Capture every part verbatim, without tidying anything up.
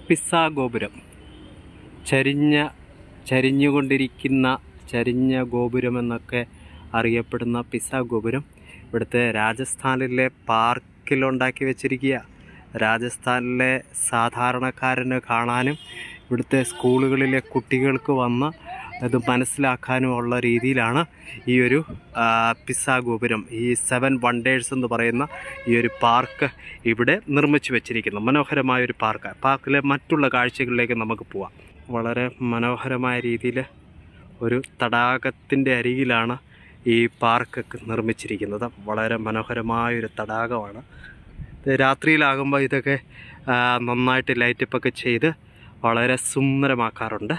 Pizza ഗോപുരം, ചരിഞ്ഞ ചരിഞ്ഞുകൊണ്ടിരിക്കുന്ന ചരിഞ്ഞ ഗോപുരമെന്നൊക്കെ അറിയപ്പെടുന്ന പിസ്സാ ഗോപുരം ഇവിടുത്തെ രാജസ്ഥാനിലെ പാർക്കിലുണ്ടാക്കി വെച്ചിരിക്കുക. രാജസ്ഥാനിലെ സാധാരണക്കാരന് കാണാനും ഇവിടുത്തെ സ്കൂളുകളിലെ കുട്ടികൾക്ക് വന്ന് അത് മനസ്സിലാക്കാനുമുള്ള രീതിയിലാണ് ഈ ഒരു പിസ്സാ ഗോപുരം, ഈ സെവൻ വണ്ടേഴ്സ് എന്ന് പറയുന്ന ഈ ഒരു പാർക്ക് ഇവിടെ നിർമ്മിച്ചു വെച്ചിരിക്കുന്നത്. മനോഹരമായൊരു പാർക്ക്. പാർക്കിലെ മറ്റുള്ള കാഴ്ചകളിലേക്ക് നമുക്ക് പോവാം. വളരെ മനോഹരമായ രീതിയിൽ ഒരു തടാകത്തിൻ്റെ അരികിലാണ് ഈ പാർക്കൊക്കെ നിർമ്മിച്ചിരിക്കുന്നത്. വളരെ മനോഹരമായൊരു തടാകമാണ്. രാത്രിയിലാകുമ്പോൾ ഇതൊക്കെ നന്നായിട്ട് ലൈറ്റപ്പൊക്കെ ചെയ്ത് വളരെ സുന്ദരമാക്കാറുണ്ട്.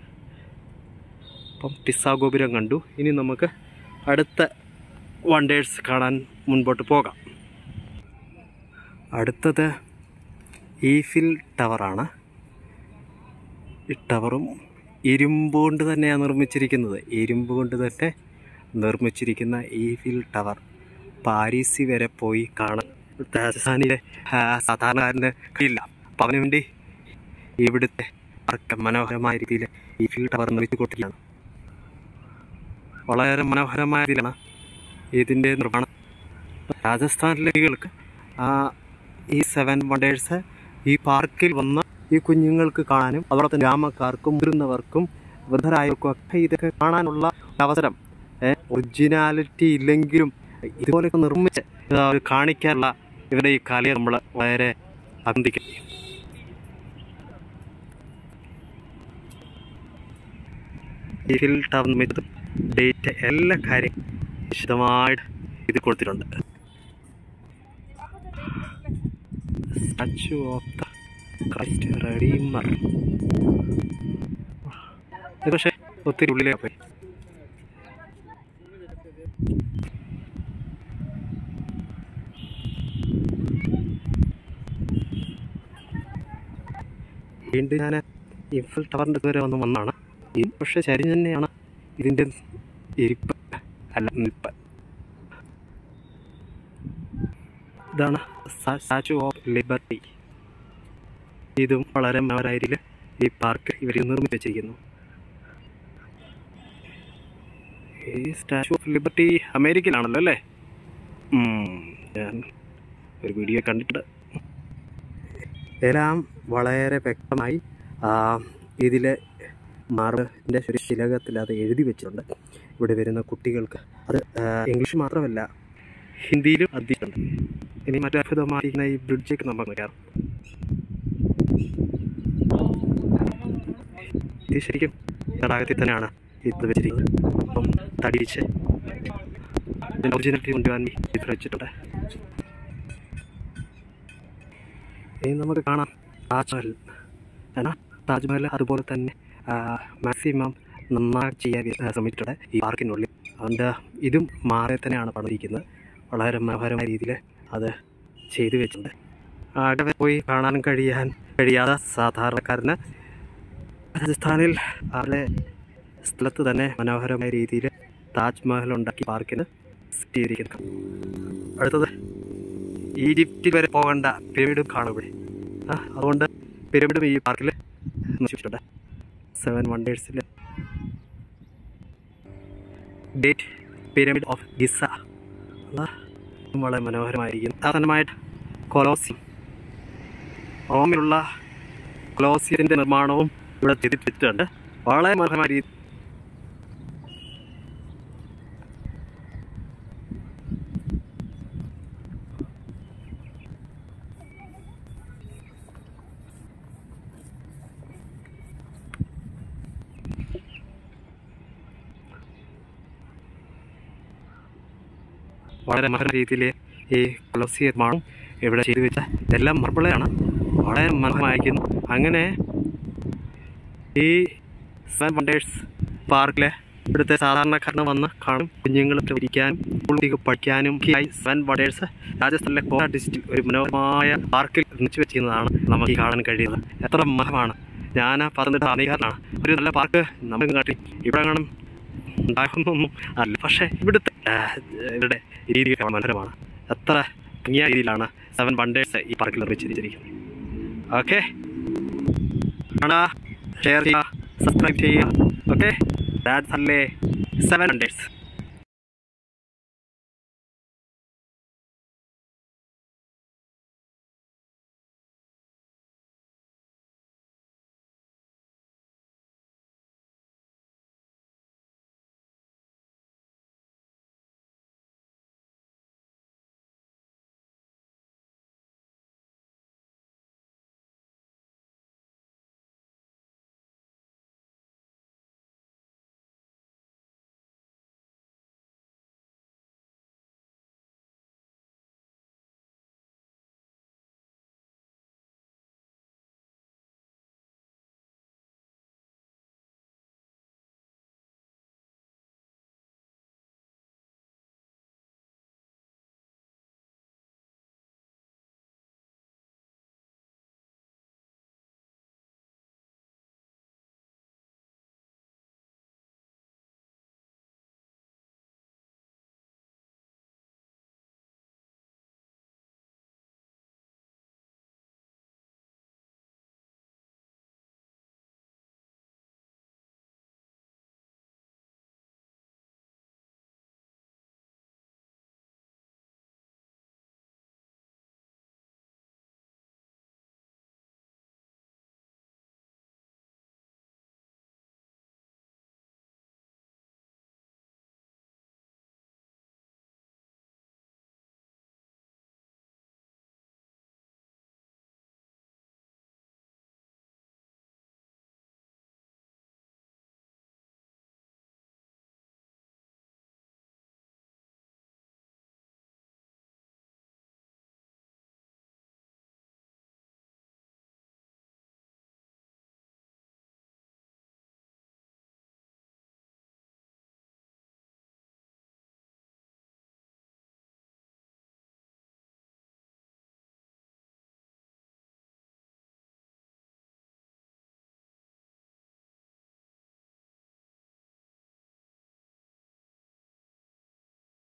അപ്പം പിസ്സാ ഗോപുരം കണ്ടു. ഇനി നമുക്ക് അടുത്ത വണ്ടേഴ്സ് കാണാൻ മുൻപോട്ട് പോകാം. അടുത്തത് ഈഫിൽ ടവറാണ്. ഈ ടവറും ഇരുമ്പ് കൊണ്ട് തന്നെയാണ് നിർമ്മിച്ചിരിക്കുന്നത്. ഇരുമ്പ് കൊണ്ട് തന്നെ നിർമ്മിച്ചിരിക്കുന്ന ഈഫിൽ ടവർ പാരീസിൽ വരെ പോയി കാണാൻ രാജസ്ഥാനിലെ സാധാരണക്കാരന് കഴിയില്ല. അപ്പം അതിനു വേണ്ടി ഇവിടുത്തെ മനോഹരമായ രീതിയിൽ ഈഫിൽ ടവർ നിർമ്മിച്ചു കൊടുക്കുകയാണ്. വളരെ മനോഹരമായ രീതിയിലാണ് ഇതിൻ്റെ നിർമ്മാണം. രാജസ്ഥാനിലെ കുട്ടികൾക്ക് ഈ സെവൻ വണ്ടേഴ്സ് ഈ പാർക്കിൽ വന്ന് ഈ കുഞ്ഞുങ്ങൾക്ക് കാണാനും അതോടൊപ്പം ഗ്രാമക്കാർക്കും മുതിർന്നവർക്കും വൃദ്ധരായവർക്കും ഒക്കെ ഇതൊക്കെ കാണാനുള്ള അവസരം, ഒറിജിനാലിറ്റി ഇല്ലെങ്കിലും ഇതുപോലെയൊക്കെ നിർമ്മിച്ച് കാണിക്കാനുള്ള ഇവരുടെ ഈ കലയെ നമ്മൾ വളരെ അഭിനന്ദിക്കും. ഈഫിൽ ടവർ നിർമ്മിച്ചതും ഡേറ്റ് എല്ലാ കാര്യം വിശദമായിട്ട് ഇത് കൊടുത്തിട്ടുണ്ട്. Statue of the Christ Redeemer. ഇത് പക്ഷേ ഒത്തിരി ഉള്ളിലേക്ക് പോയി. വീണ്ടും ഞാൻ ഈഫിൽ ടവറിൻ്റെ ഇതുവരെ വന്ന് വന്നാണ്. ഈ പക്ഷേ ചരിഞ്ഞ് തന്നെയാണ് ഇതിൻ്റെ ഇരിപ്പ്, അല്ല നിൽപ്പ്. ഇതാണ് സ്റ്റാച്യു ഓഫ് ലിബർട്ടി. ഇതും വളരെ മനോഹരമായ രീതിയിൽ ഈ പാർക്ക് ഇവർ നിർമ്മിച്ച് വെച്ചിരിക്കുന്നു. ഈ സ്റ്റാച്യു ഓഫ് ലിബർട്ടി അമേരിക്കയിലാണല്ലോ അല്ലേ? ഞാൻ ഒരു വീഡിയോ കണ്ടിട്ടുണ്ട്. എല്ലാം വളരെ വ്യക്തമായി ഇതിലെ മാർബിളിൻ്റെ ഒരു ശിലകത്തിൽ അത് എഴുതി വെച്ചിട്ടുണ്ട്. ഇവിടെ വരുന്ന കുട്ടികൾക്ക് അത് ഇംഗ്ലീഷ് മാത്രമല്ല ഹിന്ദിയിലും അധികമുണ്ട്. ഇനി മറ്റു അത്ഭുതമായിരിക്കുന്ന ഈ ബ്രിഡ്ജൊക്കെ നമുക്ക് നോക്കാം. ഇത് ശരിക്കും തടാകത്തിൽ തന്നെയാണ് ഇത് വെച്ചിരിക്കുന്നത്. അപ്പം തടിയിച്ച് ഒറിജിനാലിറ്റി കൊണ്ടുവരാൻ ഇത് വെച്ചിട്ടുണ്ട്. ഇനി നമുക്ക് കാണാം താജ്മഹൽ. എന്നാൽ താജ്മഹൽ അതുപോലെ തന്നെ മാക്സിമം നന്നായി ചെയ്യാൻ ശ്രമിച്ചിട്ടുണ്ട് ഈ പാർക്കിനുള്ളിൽ. അതുകൊണ്ട് ഇതും മാറി തന്നെയാണ് പണിതിരിക്കുന്നത്. വളരെ മനോഹരമായ രീതിയിൽ അത് ചെയ്തു വെച്ചിട്ടുണ്ട്. അവിടെ പോയി കാണാൻ കഴിയാൻ കഴിയാത്ത സാധാരണക്കാരന് രാജസ്ഥാനിൽ അവരുടെ സ്ഥലത്ത് തന്നെ മനോഹരമായ രീതിയിൽ താജ്മഹൽ ഉണ്ടാക്കി പാർക്കിന് സെറ്റ് ചെയ്തിരിക്കുന്നു. അടുത്തത് ഈജിപ്തിൽ വരെ പോകേണ്ട പിരമിഡും കാണും ഇവിടെ. അതുകൊണ്ട് പിരമിഡും ഈ പാർക്കിൽ നിർമ്മിച്ചിട്ടുണ്ട്. സെവൻ വണ്ടേഴ്സിൽ ഗ്രേറ്റ് പിരമിഡ് ഓഫ് ഗിസ വളരെ മനോഹരമായിരിക്കും. സാധാരണമായിട്ട് കൊലോസിയം, റോമിലുള്ള കൊലോസിയത്തിൻ്റെ നിർമ്മാണവും ഇവിടെ ചെയ്തിട്ടുണ്ട്. വളരെ മനോഹരമായ രീതി. വളരെ മനോഹര രീതിയിൽ ഈ കൊളോസിയം നിർമ്മാണം ഇവിടെ ചെയ്തു വെച്ച ഇതെല്ലാം മാർബിളാണ്. വളരെ മനോഹരമായിരിക്കുന്നു. അങ്ങനെ ഈ സെവൻ വണ്ടേഴ്സ് പാർക്കിലെ ഇവിടുത്തെ സാധാരണക്കാരന് വന്ന് കാണും, കുഞ്ഞുങ്ങൾക്ക് ഇരിക്കാനും സ്കൂളിലേക്ക് പഠിക്കാനും ആയി സെവൻ വണ്ടേഴ്സ് രാജസ്ഥാനിലെ കോട്ട ഡിസ്ട്രിക്റ്റിൽ ഒരു മനോഹരമായ പാർക്കിൽ നിർമ്മിച്ചു വെച്ചിരുന്നതാണ് നമുക്ക് കാണാൻ കഴിയുന്നത്. എത്ര മനോഹരമാണ്. ഞാൻ പറഞ്ഞിട്ട് അധികാരനാണ്. ഒരു നല്ല പാർക്ക് നമുക്ക് കാട്ടി ഇവിടെ കാണും ഉണ്ടാകുന്നൊന്നും അല്ല. പക്ഷേ ഇവിടുത്തെ ഇവരുടെ രീതി മനോഹരമാണ്. എത്ര ഭംഗിയായ രീതിയിലാണ് സെവൻ വണ്ടേഴ്സ് ഈ പാർക്കിൽ നിർമ്മിച്ചിരിക്കുന്നത്. ഓക്കെ. കാണുക, ഷെയർ ചെയ്യുക, സബ്സ്ക്രൈബ് ചെയ്യുക. ഓക്കെ, രാജ് സല്ലേ സെവൻ ഹൺഡ്രഡ്സ്.